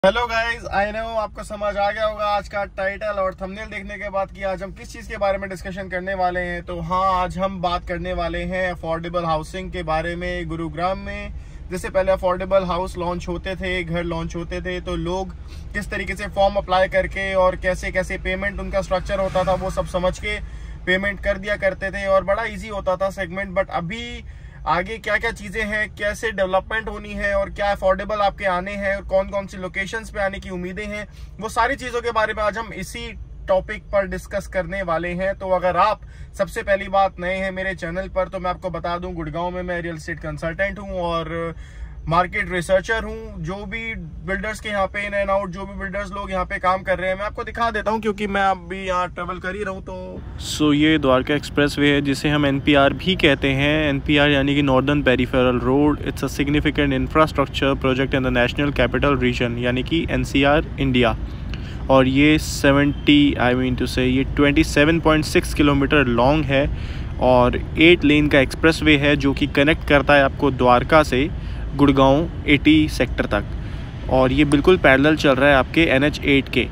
Hello guys, I know आपको समझ आ गया होगा आज का टाइटल और थंबनेल देखने के बाद कि आज हम किस चीज़ के बारे में डिस्कशन करने वाले हैं। तो हाँ, आज हम बात करने वाले हैं अफोर्डेबल हाउसिंग के बारे में। गुरुग्राम में जैसे पहले अफोर्डेबल हाउस लॉन्च होते थे, घर लॉन्च होते थे, तो लोग किस तरीके से फॉर्म अप्लाई करके और कैसे कैसे पेमेंट उनका स्ट्रक्चर होता था वो सब समझ के पेमेंट कर दिया करते थे और बड़ा ईजी होता था सेगमेंट। बट अभी आगे क्या क्या चीजें हैं, कैसे डेवलपमेंट होनी है और क्या अफोर्डेबल आपके आने हैं और कौन कौन सी लोकेशंस पे आने की उम्मीदें हैं, वो सारी चीजों के बारे में आज हम इसी टॉपिक पर डिस्कस करने वाले हैं। तो अगर आप सबसे पहली बात नए हैं मेरे चैनल पर, तो मैं आपको बता दूं गुड़गांव में मैं रियल एस्टेट कंसल्टेंट हूं और मार्केट रिसर्चर हूं। जो भी बिल्डर्स के यहाँ पे इन एंड आउट, जो भी बिल्डर्स लोग यहाँ पे काम कर रहे हैं, मैं आपको दिखा देता हूं क्योंकि मैं अभी यहाँ ट्रेवल कर ही रहा हूं। तो ये द्वारका एक्सप्रेसवे है जिसे हम NPR भी कहते हैं। NPR यानी कि northern peripheral road. It's a significant infrastructure project in the national capital region यानी कि NCR इंडिया। और ये 27.6 किलोमीटर लॉन्ग है और 8 लेन का एक्सप्रेसवे है जो कि कनेक्ट करता है आपको द्वारका से गुड़गांव 80 सेक्टर तक। और ये बिल्कुल पैरेलल चल रहा है आपके NH8 के।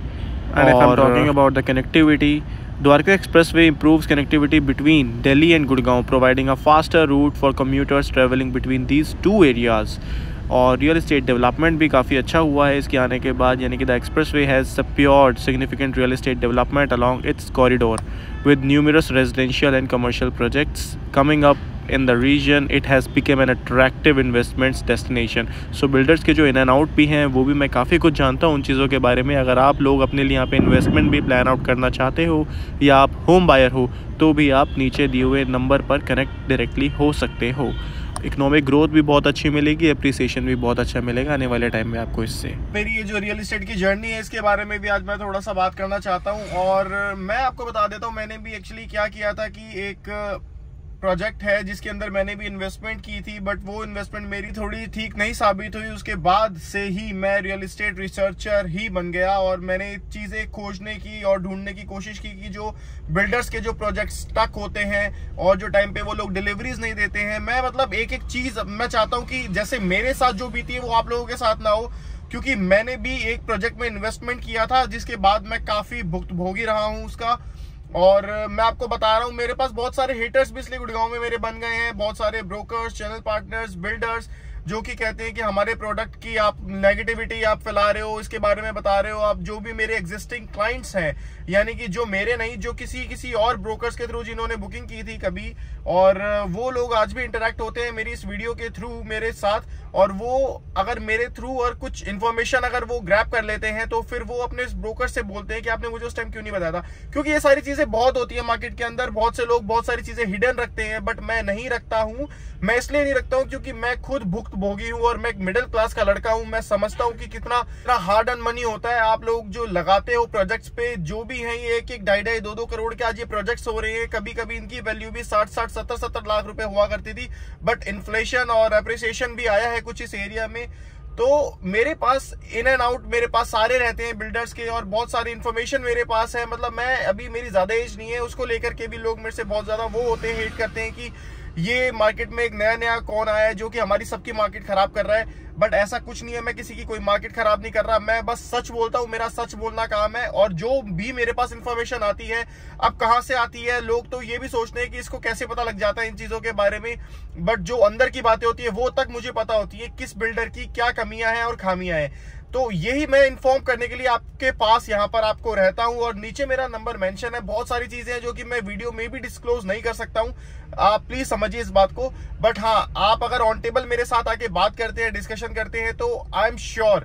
और talking about the connectivity, Dwarka Expressway improves connectivity between Delhi and Gurgaon, providing a faster route for commuters traveling between these two areas. और रियल एस्टेट डेवलपमेंट भी काफ़ी अच्छा हुआ है इसके आने के बाद, यानी कि the expressway has secured significant real estate development along its corridor with numerous residential and commercial projects coming up in the region. It has become an attractive investments destination. So builders के जो in and out भी हैं वो भी मैं काफ़ी कुछ जानता हूँ उन चीज़ों के बारे में। अगर आप लोग अपने लिए यहाँ पे इन्वेस्टमेंट भी प्लान आउट करना चाहते हो या आप होम बायर हो तो भी आप नीचे दिए हुए नंबर पर कनेक्ट डायरेक्टली हो सकते हो। इकोनॉमिक ग्रोथ भी बहुत अच्छी मिलेगी, अप्रिसिएशन भी बहुत अच्छा मिलेगा आने वाले टाइम में आपको इससे। मेरी ये जो रियल एस्टेट की जर्नी है इसके बारे में भी आज मैं थोड़ा सा बात करना चाहता हूँ। और मैं आपको बता देता हूँ मैंने भी एक्चुअली क्या किया था कि एक प्रोजेक्ट है जिसके अंदर मैंने भी इन्वेस्टमेंट की थी, बट वो इन्वेस्टमेंट मेरी थोड़ी ठीक नहीं साबित हुई। उसके बाद से ही मैं रियल एस्टेट रिसर्चर ही बन गया और मैंने चीज़ें खोजने की और ढूंढने की कोशिश की कि जो बिल्डर्स के जो प्रोजेक्ट स्टक होते हैं और जो टाइम पे वो लोग डिलीवरीज नहीं देते हैं, मैं मतलब एक एक चीज़ मैं चाहता हूँ कि जैसे मेरे साथ जो बीती है वो आप लोगों के साथ ना हो, क्योंकि मैंने भी एक प्रोजेक्ट में इन्वेस्टमेंट किया था जिसके बाद मैं काफ़ी भुगतभोगी रहा हूँ उसका। और मैं आपको बता रहा हूँ मेरे पास बहुत सारे हेटर्स भी इसलिए गुड़गांव में मेरे बन गए हैं। बहुत सारे ब्रोकर्स, चैनल पार्टनर्स, बिल्डर्स जो कि कहते हैं कि हमारे प्रोडक्ट की आप नेगेटिविटी आप फैला रहे हो, इसके बारे में बता रहे हो आप। जो भी मेरे एग्जिस्टिंग क्लाइंट्स हैं, यानी कि जो मेरे नहीं, जो किसी और ब्रोकर्स के थ्रू जिन्होंने बुकिंग की थी कभी, और वो लोग आज भी इंटरेक्ट होते हैं मेरी इस वीडियो के थ्रू मेरे साथ। और वो अगर मेरे थ्रू और कुछ इन्फॉर्मेशन अगर वो ग्रैब कर लेते हैं तो फिर वो अपने ब्रोकर से बोलते हैं कि आपने मुझे उस टाइम क्यों नहीं बताया था। क्योंकि ये सारी चीजें बहुत होती है मार्केट के अंदर, बहुत से लोग बहुत सारी चीजें हिडन रखते हैं, बट मैं नहीं रखता हूँ। मैं इसलिए नहीं रखता हूँ क्योंकि मैं खुद भुक्तभोगी हूँ और मैं एक मिडिल क्लास का लड़का हूँ। मैं समझता हूँ कि कितना हार्ड अर्न मनी होता है। आप लोग जो लगाते हो प्रोजेक्ट्स पे, जो भी हैं, ये 1-1, 2.5, 2-2 करोड़ के आज ये प्रोजेक्ट्स हो रहे हैं। कभी कभी इनकी वैल्यू भी 60-60, 70-70 लाख रुपए हुआ करती थी, बट इन्फ्लेशन और अप्रिसिएशन भी आया है कुछ इस एरिया में। तो मेरे पास इन एंड आउट मेरे पास सारे रहते हैं बिल्डर्स के और बहुत सारी इन्फॉर्मेशन मेरे पास है। मतलब मैं अभी, मेरी ज्यादा एज नहीं है, उसको लेकर के भी लोग मेरे से बहुत ज्यादा वो होते हैं, हेट करते हैं कि ये मार्केट में एक नया कौन आया है जो कि हमारी सबकी मार्केट खराब कर रहा है। बट ऐसा कुछ नहीं है, मैं किसी की कोई मार्केट खराब नहीं कर रहा, मैं बस सच बोलता हूँ, मेरा सच बोलना काम है। और जो भी मेरे पास इंफॉर्मेशन आती है, अब कहाँ से आती है, लोग तो ये भी सोचते हैं कि इसको कैसे पता लग जाता है इन चीजों के बारे में, बट जो अंदर की बातें होती है वो तक मुझे पता होती है, किस बिल्डर की क्या कमियां हैं और खामियां हैं। तो यही मैं इन्फॉर्म करने के लिए आपके पास यहाँ पर आपको रहता हूँ। और नीचे मेरा नंबर मेंशन है। बहुत सारी चीजें हैं जो कि मैं वीडियो में भी डिस्क्लोज नहीं कर सकता हूँ, आप प्लीज समझिए इस बात को। बट हाँ, आप अगर ऑन टेबल मेरे साथ आके बात करते हैं, डिस्कशन करते हैं, तो आई एम श्योर,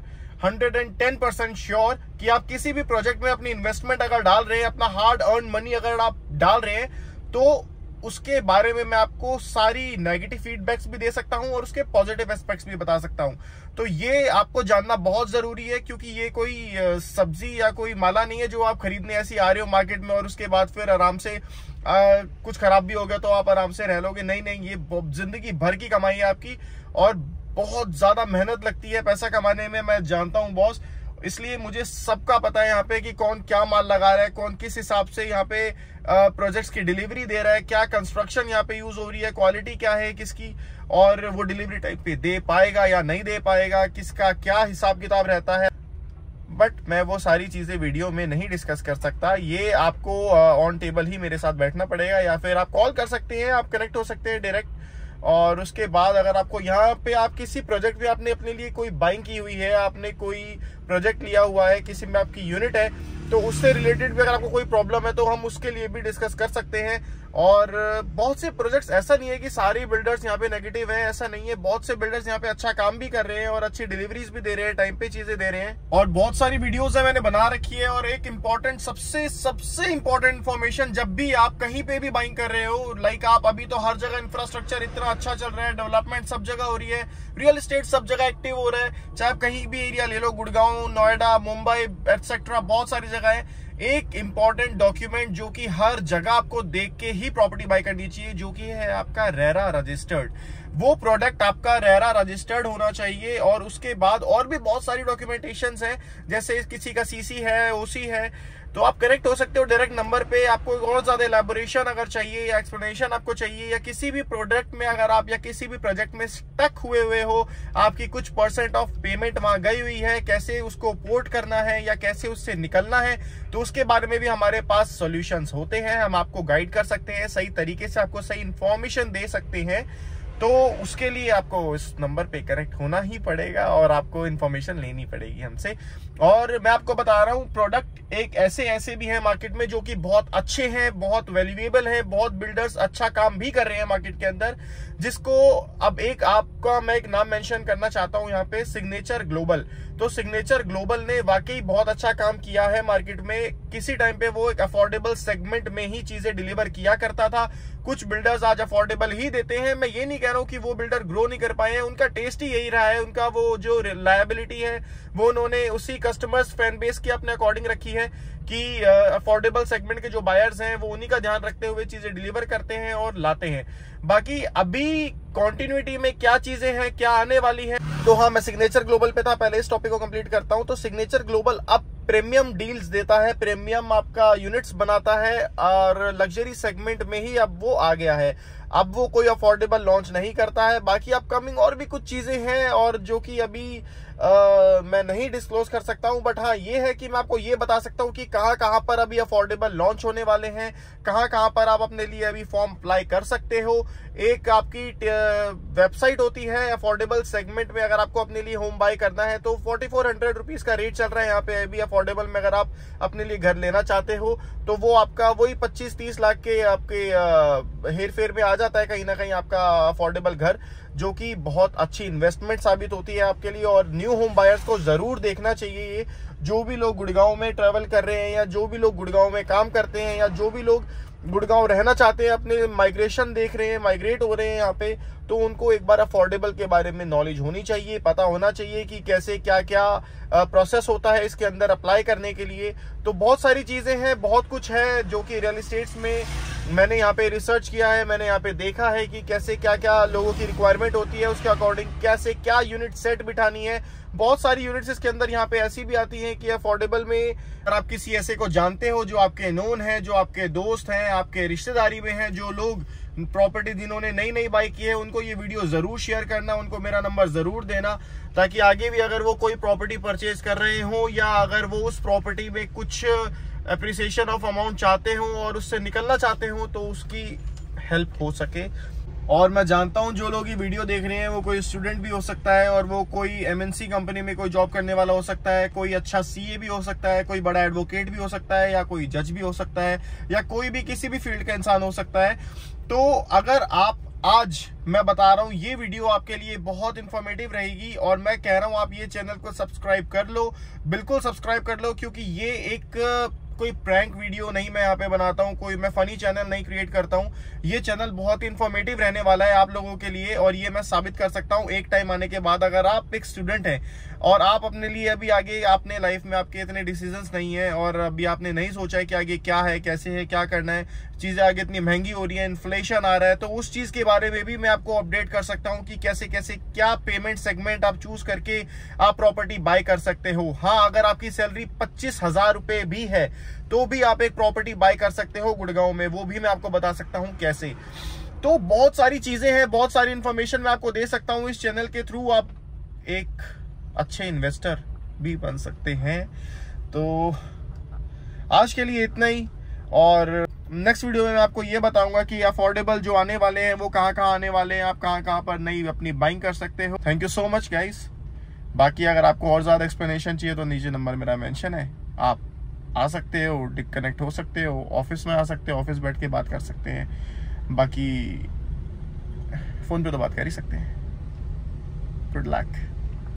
110% श्योर कि आप किसी भी प्रोजेक्ट में अपनी इन्वेस्टमेंट अगर डाल रहे हैं, अपना हार्ड अर्न मनी अगर आप डाल रहे हैं, तो उसके बारे में मैं आपको सारी नेगेटिव फीडबैक्स भी दे सकता हूं और उसके पॉजिटिव एस्पेक्ट्स भी बता सकता हूं। तो ये आपको जानना बहुत जरूरी है, क्योंकि ये कोई सब्जी या कोई माला नहीं है जो आप खरीदने ऐसी आ रहे हो मार्केट में और उसके बाद फिर आराम से कुछ खराब भी हो गया तो आप आराम से रह लोगे। नहीं, ये जिंदगी भर की कमाई है आपकी और बहुत ज्यादा मेहनत लगती है पैसा कमाने में, मैं जानता हूँ बॉस। इसलिए मुझे सबका पता है यहाँ पे कि कौन क्या माल लगा रहा है, कौन किस हिसाब से यहाँ पे प्रोजेक्ट्स की डिलीवरी दे रहा है, क्या कंस्ट्रक्शन यहाँ पे यूज हो रही है, क्वालिटी क्या है किसकी, और वो डिलीवरी टाइप पे दे पाएगा या नहीं दे पाएगा, किसका क्या हिसाब किताब रहता है। बट मैं वो सारी चीजें वीडियो में नहीं डिस्कस कर सकता। ये आपको ऑन टेबल ही मेरे साथ बैठना पड़ेगा, या फिर आप कॉल कर सकते हैं, आप कनेक्ट हो सकते हैं डायरेक्ट। और उसके बाद अगर आपको यहाँ पे आप किसी प्रोजेक्ट पे आपने अपने लिए कोई बाइंग की हुई है, आपने कोई प्रोजेक्ट लिया हुआ है, किसी में आपकी यूनिट है, तो उससे रिलेटेड भी अगर आपको कोई प्रॉब्लम है तो हम उसके लिए भी डिस्कस कर सकते हैं। और बहुत से प्रोजेक्ट्स, ऐसा नहीं है कि सारे बिल्डर्स यहाँ पे नेगेटिव हैं, ऐसा नहीं है। बहुत से बिल्डर्स यहाँ पे अच्छा काम भी कर रहे हैं और अच्छी डिलीवरीज भी दे रहे हैं, टाइम पे चीजें दे रहे हैं। और बहुत सारी वीडियोस है मैंने बना रखी है। और एक इम्पोर्टेंट, सबसे इम्पोर्टेंट इन्फॉर्मेशन, जब भी आप कहीं पे भी बाइंग कर रहे हो, लाइक आप अभी तो हर जगह इंफ्रास्ट्रक्चर इतना अच्छा चल रहा है, डेवलपमेंट सब जगह हो रही है, रियल एस्टेट सब जगह एक्टिव हो रहा है, चाहे आप कहीं भी एरिया ले लो, गुड़गांव, नोएडा, मुंबई एटसेट्रा, बहुत सारी जगह है। एक इंपॉर्टेंट डॉक्यूमेंट जो कि हर जगह आपको देख के ही प्रॉपर्टी बाय करनी चाहिए, जो कि है आपका रेरा रजिस्टर्ड। वो प्रोडक्ट आपका रेरा रजिस्टर्ड होना चाहिए। और उसके बाद और भी बहुत सारी डॉक्यूमेंटेशंस हैं, जैसे किसी का सीसी है, ओसी है, तो आप कनेक्ट हो सकते हो डायरेक्ट नंबर पे। आपको और ज्यादा एलैबोरेशन अगर चाहिए या एक्सप्लेनेशन आपको चाहिए, या किसी भी प्रोडक्ट में अगर आप या किसी भी प्रोजेक्ट में स्टक हुए हो, आपकी कुछ % ऑफ पेमेंट वहां गई हुई है, कैसे उसको पोर्ट करना है या कैसे उससे निकलना है, तो उसके बारे में भी हमारे पास सॉल्यूशंस होते हैं। हम आपको गाइड कर सकते हैं, सही तरीके से आपको सही इंफॉर्मेशन दे सकते हैं। तो उसके लिए आपको इस नंबर पे कनेक्ट होना ही पड़ेगा और आपको इन्फॉर्मेशन लेनी पड़ेगी हमसे। और मैं आपको बता रहा हूँ, प्रोडक्ट एक ऐसे भी हैं मार्केट में जो कि बहुत अच्छे हैं, बहुत वैल्यूएबल हैं, बहुत बिल्डर्स अच्छा काम भी कर रहे हैं मार्केट के अंदर, जिसको अब मैं एक नाम मेंशन करना चाहता हूँ यहाँ पे, सिग्नेचर ग्लोबल। तो सिग्नेचर ग्लोबल ने वाकई बहुत अच्छा काम किया है मार्केट में। किसी टाइम पे वो एक अफोर्डेबल सेगमेंट में ही चीजें डिलीवर किया करता था। कुछ बिल्डर्स आज अफोर्डेबल ही देते हैं। मैं ये नहीं कह रहा हूँ कि वो बिल्डर ग्रो नहीं कर पाए हैं, उनका टेस्ट ही यही रहा है, उनका वो जो लायबिलिटी है वो उन्होंने उसी कस्टमर्स फैन बेस की अपने अकॉर्डिंग रखी है कि अफोर्डेबल सेगमेंट के जो बायर्स हैं वो उन्हीं का ध्यान रखते हुए चीजें डिलीवर करते हैं और लाते हैं। बाकी अभी कॉन्टिन्यूटी में क्या चीजें हैं, क्या आने वाली है, तो हाँ, मैं सिग्नेचर ग्लोबल पे था, पहले इस टॉपिक को कंप्लीट करता हूं। तो सिग्नेचर ग्लोबल अब प्रीमियम डील्स देता है, प्रीमियम आपका यूनिट्स बनाता है, और लग्जरी सेगमेंट में ही अब वो आ गया है। अब वो कोई अफोर्डेबल लॉन्च नहीं करता है। बाकी अपकमिंग और भी कुछ चीजें हैं और जो कि अभी मैं नहीं डिस्क्लोज कर सकता हूं, बट हाँ ये है कि मैं आपको ये बता सकता हूं कि कहां पर अभी अफोर्डेबल लॉन्च होने वाले हैं, कहां पर आप अपने लिए अभी फॉर्म अप्लाई कर सकते हो। एक आपकी वेबसाइट होती है अफोर्डेबल सेगमेंट में, अगर आपको अपने लिए होम बाय करना है तो 4400 रुपीज का रेट चल रहा है यहाँ पे अभी अफोर्डेबल में। अगर आप अपने लिए घर लेना चाहते हो तो वो आपका वही 25-30 लाख के आपके हेर फेर में आ जाता है कहीं ना कहीं आपका अफोर्डेबल घर, जो कि बहुत अच्छी इन्वेस्टमेंट साबित होती है आपके लिए। और न्यू होम बायर्स को जरूर देखना चाहिए ये, जो भी लोग गुड़गांव में ट्रेवल कर रहे हैं, या जो भी लोग गुड़गांव में काम करते हैं, या जो भी लोग गुड़गांव रहना चाहते हैं, अपने माइग्रेशन देख रहे हैं, माइग्रेट हो रहे हैं यहाँ पे, तो उनको एक बार अफोर्डेबल के बारे में नॉलेज होनी चाहिए, पता होना चाहिए कि कैसे क्या क्या प्रोसेस होता है इसके अंदर अप्लाई करने के लिए। तो बहुत सारी चीजें हैं, बहुत कुछ है जो कि रियल एस्टेट्स में मैंने यहाँ पे रिसर्च किया है, मैंने यहाँ पे देखा है कि कैसे क्या क्या लोगों की रिक्वायरमेंट होती है, उसके अकॉर्डिंग कैसे क्या यूनिट सेट बिठानी है। बहुत सारी यूनिट्स इसके अंदर यहाँ पे ऐसी भी आती हैं कि अफोर्डेबल में अगर आप किसी ऐसे को जानते हो जो आपके नोन है, जो आपके दोस्त हैं, आपके रिश्तेदारी में हैं, जो लोग प्रॉपर्टी जिन्होंने नई बाई की है, उनको ये वीडियो जरूर शेयर करना, उनको मेरा नंबर जरूर देना, ताकि आगे भी अगर वो कोई प्रॉपर्टी परचेज कर रहे हो, या अगर वो उस प्रॉपर्टी में कुछ अप्रिसिएशन ऑफ अमाउंट चाहते हो और उससे निकलना चाहते हो, तो उसकी हेल्प हो सके। और मैं जानता हूं जो लोग ये वीडियो देख रहे हैं वो कोई स्टूडेंट भी हो सकता है, और वो कोई MNC कंपनी में कोई जॉब करने वाला हो सकता है, कोई अच्छा CA भी हो सकता है, कोई बड़ा एडवोकेट भी हो सकता है, या कोई जज भी हो सकता है, या कोई भी किसी भी फील्ड का इंसान हो सकता है। तो अगर आप आज मैं बता रहा हूं ये वीडियो आपके लिए बहुत इंफॉर्मेटिव रहेगी, और मैं कह रहा हूं आप ये चैनल को सब्सक्राइब कर लो, बिल्कुल सब्सक्राइब कर लो, क्योंकि ये एक कोई प्रैंक वीडियो नहीं मैं यहाँ पे बनाता हूँ, कोई मैं फनी चैनल नहीं क्रिएट करता हूँ। ये चैनल बहुत इंफॉर्मेटिव रहने वाला है आप लोगों के लिए, और ये मैं साबित कर सकता हूँ एक टाइम आने के बाद। अगर आप एक स्टूडेंट हैं और आप अपने लिए अभी आगे आपने लाइफ में आपके इतने डिसीजंस नहीं है, और अभी आपने नहीं सोचा है कि आगे क्या है, कैसे है, क्या करना है, चीजें आगे इतनी महंगी हो रही है, इन्फ्लेशन आ रहा है, तो उस चीज के बारे में भी मैं आपको अपडेट कर सकता हूँ कि कैसे कैसे क्या पेमेंट सेगमेंट आप चूज करके आप प्रॉपर्टी बाय कर सकते हो। हाँ, अगर आपकी सैलरी 25,000 रुपए भी है तो भी आप एक प्रॉपर्टी बाय कर सकते हो गुड़गांव में, वो भी मैं आपको बता सकता हूँ कैसे। तो बहुत सारी चीजें हैं, बहुत सारी इंफॉर्मेशन मैं आपको दे सकता हूँ इस चैनल के थ्रू। आप एक अच्छे इन्वेस्टर भी बन सकते हैं। तो आज के लिए इतना ही, और नेक्स्ट वीडियो में मैं आपको ये बताऊंगा कि अफोर्डेबल जो आने वाले हैं वो कहाँ आने वाले हैं, आप कहाँ पर नई अपनी बाइंग कर सकते हो। Thank you so much guys. बाकी अगर आपको और ज़्यादा एक्सप्लेनेशन चाहिए तो नीचे नंबर मेरा मेंशन है, आप आ सकते हो, कनेक्ट हो सकते हो, ऑफिस में आ सकते हो, ऑफिस बैठ के बात कर सकते हैं। बाकी फ़ोन पे तो बात कर ही सकते हैं। Good luck.